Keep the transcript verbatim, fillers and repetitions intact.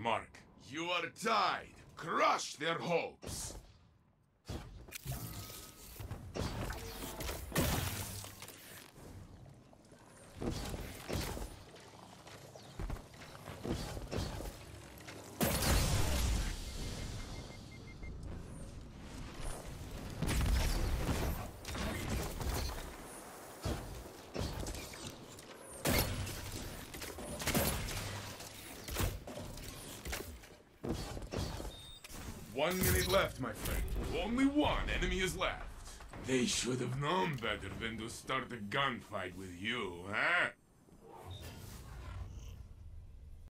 mark. You are tied. Crush their hopes. One minute left, my friend. Only one enemy is left. They should have known better than to start a gunfight with you, huh?